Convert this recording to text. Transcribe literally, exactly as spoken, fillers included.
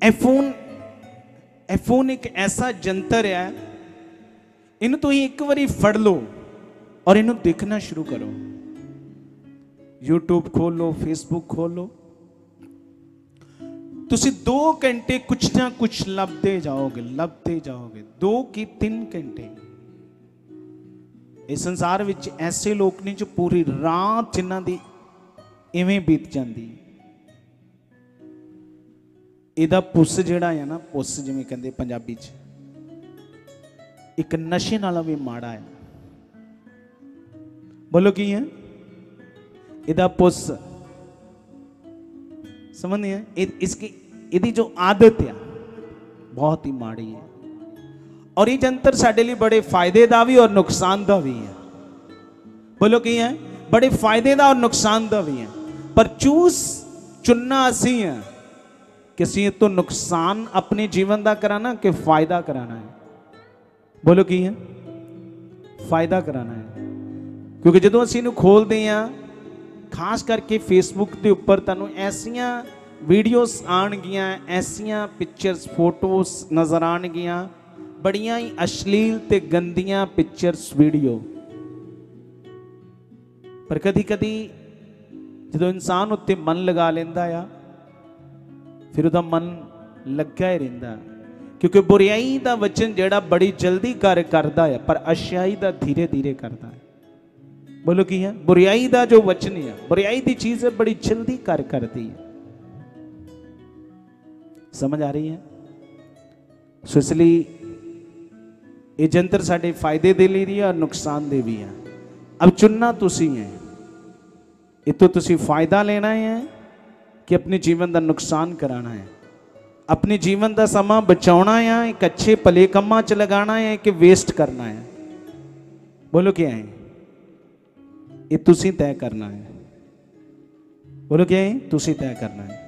ਇਹ ਫੋਨ ਇਹ ਫੋਨ एक ऐसा जंतर है, इन्हू तुसीं एक बारी फड़ लो और इन्हू देखना शुरू करो। यूट्यूब खोलो, फेसबुक खोलो, तुसीं दो घंटे कुछ ना कुछ लभते जाओगे लभते जाओगे दो की तीन घंटे। इस संसार विच ऐसे लोग ने जो पूरी रात जिन्हां दी इवें बीत जाती। इहदा पुस जिहड़ा है ना, पुस जिवें कहंदे पंजाबी च, एक नशे नालों भी माड़ा है। बोलो की है इहदा पुस, समझ नहीं है। इसकी इहदी जो आदत है बहुत ही माड़ी है। और ये जंतर साडे लिए बड़े फायदे दा भी और नुकसान दा भी है। बोलो की है, बड़े फायदे दा और नुकसान दा भी है। पर चूस चुनना असी है कि असी तो नुकसान अपने जीवन का कराना कि फायदा कराना है। बोलो की है, फायदा कराना है। क्योंकि जो असी इनू खोलते हैं, खास करके फेसबुक के उपर तुहानू ऐसियां वीडियोस आउणगियां, ऐसियां पिक्चर्स फोटोस नज़र आउणगियां, बड़ियां ही अश्लील ते गंदियां पिक्चर्स वीडियो। पर कदी कदी जो इंसान उत्ते मन लगा लेंदा आ, फिर उसका मन लग्या ही रहिंदा। क्योंकि बुराई का वचन जिहड़ा बड़ी जल्दी कार्य करता है, पर अच्छाई का धीरे धीरे करता है। बोलो की है, बुराई का जो वचन है, बुराई की चीज है, बड़ी जल्दी कार्य करती है। समझ आ रही है? सो इसलिए ये जंतर साडे फायदे दे लिए भी है और नुकसान दे भी है। अब चुनना तुसी है, इतो तुसी फायदा लेना है कि अपने जीवन का नुकसान कराना है। अपने जीवन का समा बचाना है, एक अच्छे भले कामां च लगाना है कि वेस्ट करना है। बोलो क्या है, ये तुसी तय करना है। बोलो क्या है, तुसी तय करना है।